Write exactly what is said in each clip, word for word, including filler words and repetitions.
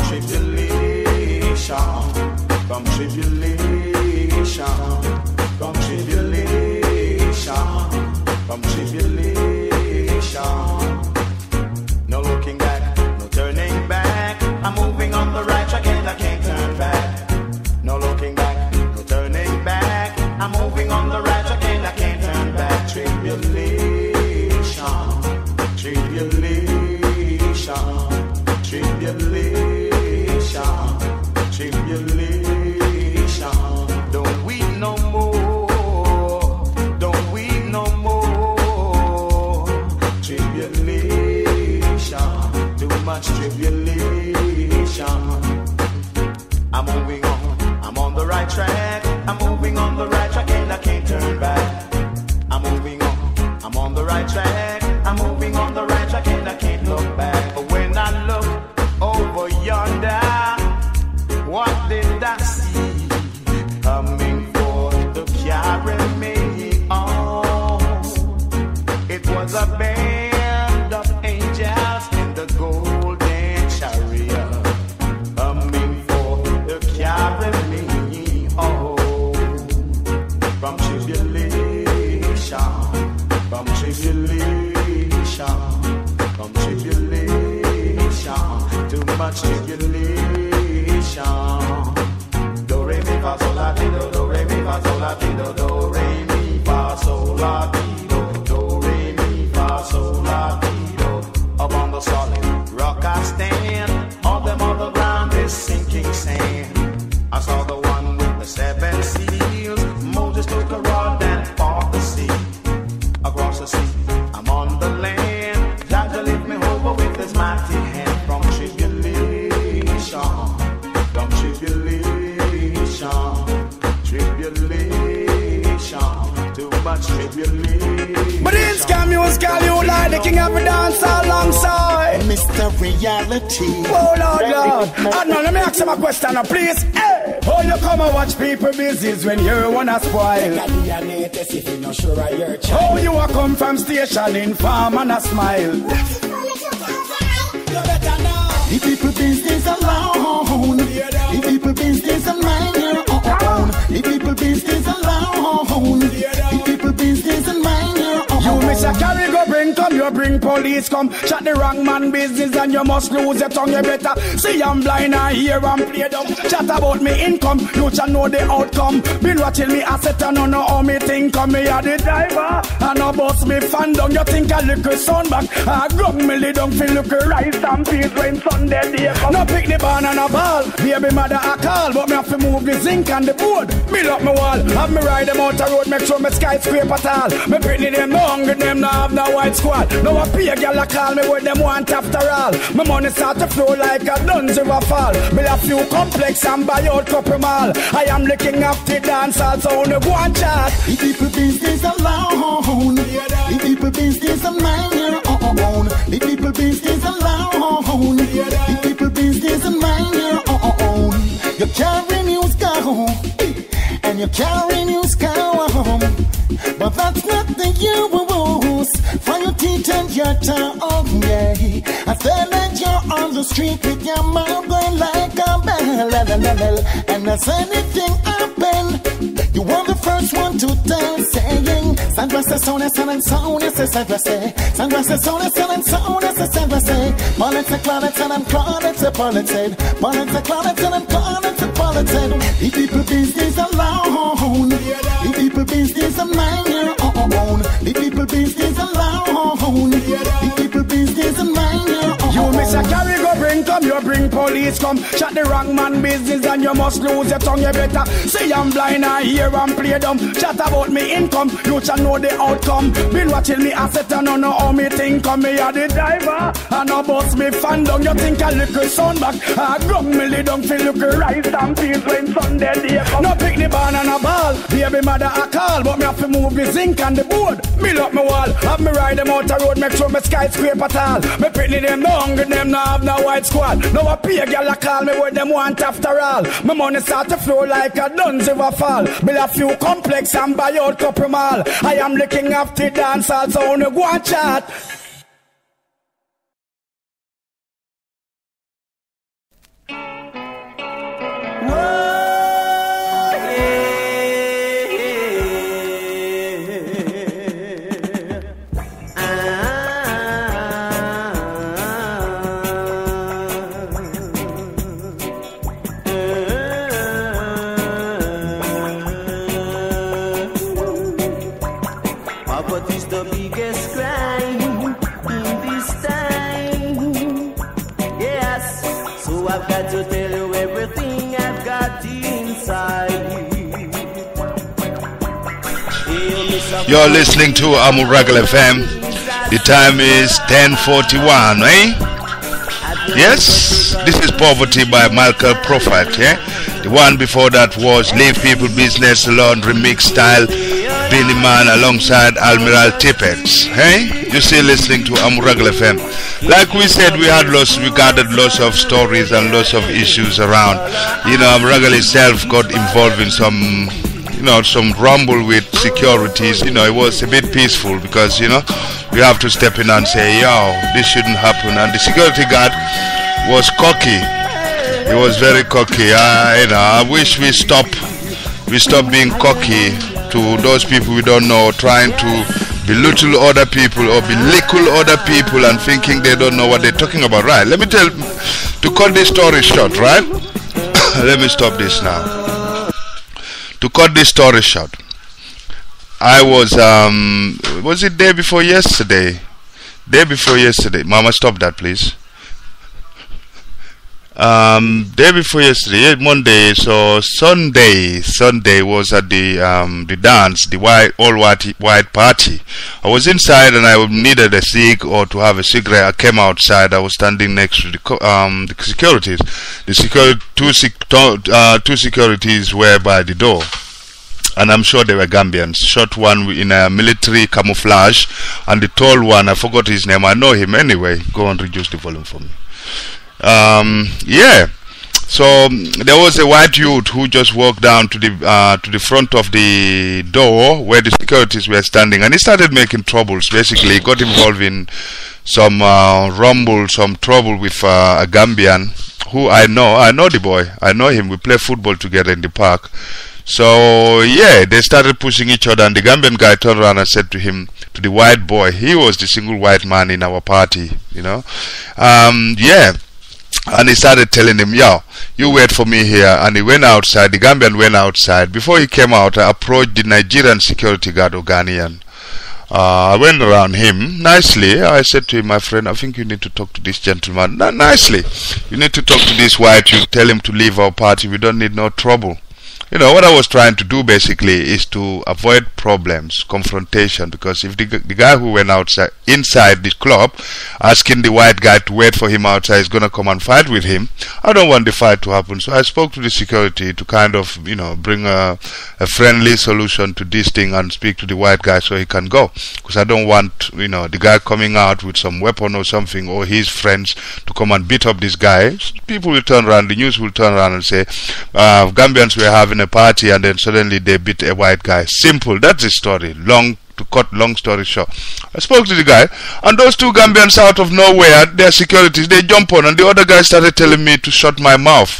tribulation, from tribulation, from tribulation, from tribulation. No looking back, no turning back. I'm moving on the right track and I can't turn back. No looking back, no turning back. I'm moving on the right track and I can't turn back. Tribulation, tribulation, tribulation, tribulation. Don't weep no more, don't weep no more. Tribulation, too much tribulation. I'm moving on, I'm on the right track. I'm moving on the right track and I can't turn back. I'm moving on, I'm on the right track. I'm moving on the right track and I can't look back. But when I look over yonder, what did I see? Coming forth to carry me on. It was a band of angels in the golden chariot. Coming forth to carry me home. From tribulation, from tribulation, from tribulation, too much tribulation. Do re mi fa sol la ti do, do re mi fa sol la ti do, do re mi fa sol la ti do, do re mi fa sol la ti do. Upon the solid rock I stand, all them other ground is sinking sand. I saw the one with the seven seals. Moses took a rod and fought the sea. Across the sea, I'm on the land. God to lift me over with his mighty hand. From tribulation, from tribulation, tribulation, too much tribulation. But it's Scam Musical, you like the king of the dance alongside Mister Reality. Oh Lord, Lord. And now let me ask you a question now, please. Hey, oh, you come and watch people business when you wanna spoil. Oh, you a come from station in farm and a smile. The people business alone. The people business on mind your own. The people business alone. The people business on mind your own. You miss a carry go bring come, you bring police come. Shut the wrong man business and you must lose your tongue. You better see I'm blind and hear and play dumb. Chat about me income, you shall know the outcome. Been watching me asset and don't know how me think. Come me a the driver and a boss me fan down. You think a little sound back, a gung me lay down feel look rice and peas when Sunday day come. No pick the banana ball, baby mother a call. But me have to move the zinc and the board. Build up my wall, have me ride them out the road. Make sure me skyscraper tall. Me pretty them no hungry, them no have no white squad. No a pay girl a call me what them want after all. My money start to flow like a duns river fall. Build a few complex and buy out couple mall. I am looking after dance also on the one chat. The people business alone. The people business on mind your own. The people business alone. The people business on mind your own. You carry news go and you carry news go home. But that's not the use for your teeth and your tongue, yeah. I feel like you're on the street with your mouth going like a bell, and as anything happen, you are the first one to tell, saying, sunglasses on, and and so, necessary, sunglasses on, and and so, necessary, bullets and clonets and clonets and bullets, bullets and clonets and clonets and bullets, the people business alone, the people business of mind your own, the people business alone, the people business of mind your own. You miss a carry go bring come, you bring police come. Shut the wrong man business and you must lose your tongue. You better see I'm blind and hear and play dumb. Chat about me income, you shall know the outcome. Been watching me asset and don't know how me think. Come me a the driver and a boss me fan down. You think a little sound back, a gung me lay down feel look rice and peas when Sunday day come. No pick the banana ball, baby mother a call. But me have to move the zinc and the board. Build up my wall, have me ride them out the road. Make sure me skyscraper tall. Me pretty them no hungry, them no have no white squad. No a pay girl a call me what them want after all. My money start to flow like a duns river fall. Build a few complex and buy out couple mall. I am looking after dance also on the go and chat. So I've got to tell you everything I've got inside. You're listening to Amuragal F M. The time is ten forty-one, eh? Yes, this is Poverty by Michael Prophet, yeah? The one before that was Leave People Business Alone remix style, Billy Man alongside Admiral Tippets, hey? You're still listening to Amuragal F M. Like we said, we had lots, we gathered lots of stories and lots of issues around. You know, Amuragal itself got involved in some, you know, some rumble with securities. You know, it was a bit peaceful because, you know, you have to step in and say, yo, this shouldn't happen. And the security guard was cocky. He was very cocky. I, you know, I wish we stop, we stop being cocky to those people we don't know, trying to belittle other people or belittle other people and thinking they don't know what they're talking about. Right? Let me tell, to cut this story short, right? Let me stop this now. To cut this story short, I was, um, was it day before yesterday? Day before yesterday. Mama, stop that, please. Um, day before yesterday, Monday, so Sunday, Sunday was at the um the dance, the white all white white party. I was inside and I needed a cig or to have a cigarette. I came outside. I was standing next to the um the securities. The security two uh, two securities were by the door, and I'm sure they were Gambians. Short one in a military camouflage, and the tall one, I forgot his name. I know him anyway. Go and reduce the volume for me. Um, yeah, so um, there was a white youth who just walked down to the uh, to the front of the door where the securities were standing, and he started making troubles. Basically, he got involved in some uh, rumble, some trouble with uh, a Gambian who I know. I know the boy. I know him. We play football together in the park. So yeah, they started pushing each other, and the Gambian guy turned around and said to him, to the white boy, he was the single white man in our party, you know. Um, yeah. And he started telling him, yo, you wait for me here. And he went outside. The Gambian went outside. Before he came out, I approached the Nigerian security guard or Ghanaian. Uh, I went around him nicely. I said to him, my friend, I think you need to talk to this gentleman. N nicely. You need to talk to this white. You tell him to leave our party. We don't need no trouble. You know, what I was trying to do basically is to avoid problems, confrontation, because if the, the guy who went outside, inside the club, asking the white guy to wait for him outside is going to come and fight with him, I don't want the fight to happen. So I spoke to the security to kind of, you know, bring a, a friendly solution to this thing and speak to the white guy so he can go. Because I don't want, you know, the guy coming out with some weapon or something, or his friends to come and beat up this guy. People will turn around, the news will turn around and say, uh, Gambians were having a party and then suddenly they beat a white guy. Simple. That's the story. Long, to cut long story short. I spoke to the guy, and those two Gambians out of nowhere, their securities, they jump on, and the other guy started telling me to shut my mouth.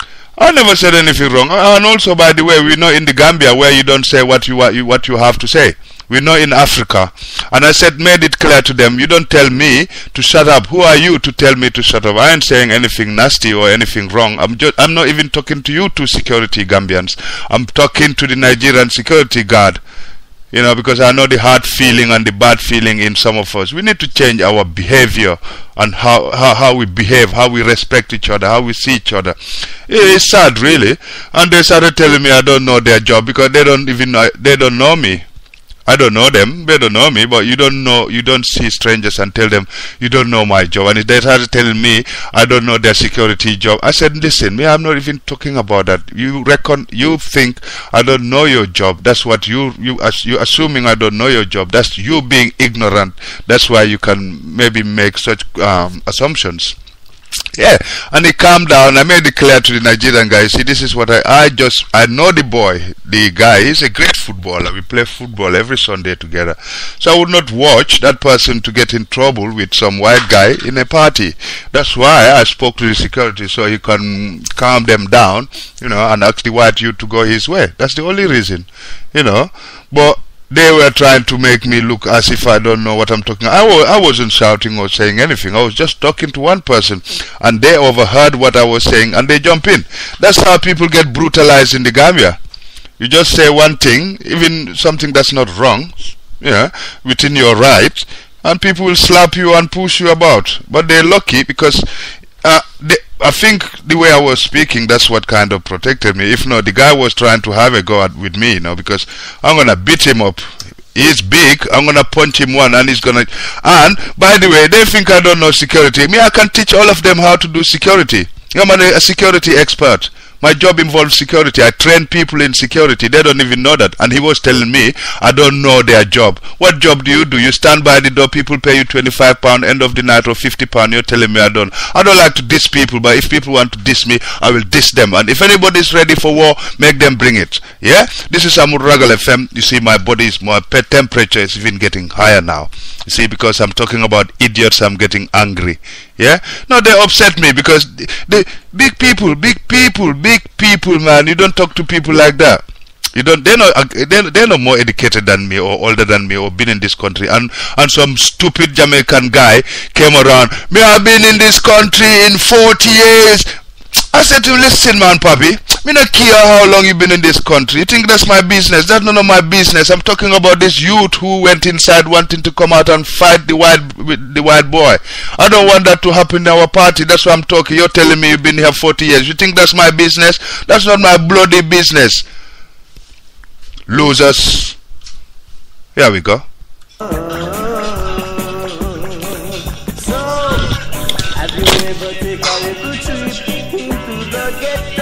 I never said anything wrong. And also, by the way, we know in the Gambia where you don't say what you what you have to say. We know in Africa. And I said, made it clear to them, you don't tell me to shut up. Who are you to tell me to shut up? I ain't saying anything nasty or anything wrong. I'm just, I'm not even talking to you two security Gambians. I'm talking to the Nigerian security guard. You know, because I know the hard feeling and the bad feeling in some of us. We need to change our behavior and how, how, how we behave, how we respect each other, how we see each other. It's sad, really. And they started telling me I don't know their job because they don't even know, they don't know me. I don't know them, they don't know me, but you don't know, you don't see strangers and tell them you don't know my job. And they started telling me I don't know their security job. I said, listen, me, I'm not even talking about that. You reckon, you think I don't know your job. That's what you you you assuming I don't know your job. That's you being ignorant. That's why you can maybe make such um, assumptions. Yeah, and he calmed down. I made it clear to the Nigerian guy, see, this is what I, I just, I know the boy, the guy, he's a great footballer. We play football every Sunday together. So I would not watch that person to get in trouble with some white guy in a party. That's why I spoke to the security so he can calm them down, you know, and ask the white youth to go his way. That's the only reason, you know. But they were trying to make me look as if I don't know what I'm talking about. I, wa I wasn't shouting or saying anything. I was just talking to one person, and they overheard what I was saying, and they jump in. That's how people get brutalized in the Gambia. You just say one thing, even something that's not wrong, yeah, within your rights, and people will slap you and push you about. But they're lucky because uh, they, I think the way I was speaking, that's what kind of protected me. If not, the guy was trying to have a go at with me, you know, because I'm gonna beat him up. He's big. I'm gonna punch him one, and he's gonna. And by the way, they think I don't know security. Me, I can teach all of them how to do security. I'm a, a security expert. My job involves security. I train people in security. They don't even know that. And he was telling me, I don't know their job. What job do you do? You stand by the door, people pay you twenty-five pounds, end of the night, or fifty pounds. You're telling me I don't. I don't like to diss people, but if people want to diss me, I will diss them. And if anybody's ready for war, make them bring it. Yeah? This is Amuragal F M. You see, my body is more, temperature is even getting higher now. You see, because I'm talking about idiots, I'm getting angry. Yeah? No, they upset me because the, the big people, big people, big people, man. You don't talk to people like that. You don't. They're not. They're, they're not more educated than me, or older than me, or been in this country. And and some stupid Jamaican guy came around. Me, I've been in this country in forty years. I said to him, listen, man, Papi. Me not care how long you been in this country. You think that's my business? That's none of my business. I'm talking about this youth who went inside wanting to come out and fight the white the white boy. I don't want that to happen in our party. That's why I'm talking. You're telling me you've been here forty years. You think that's my business? That's not my bloody business. Losers. Here we go. So, have you ever taken a little trip into the ghetto?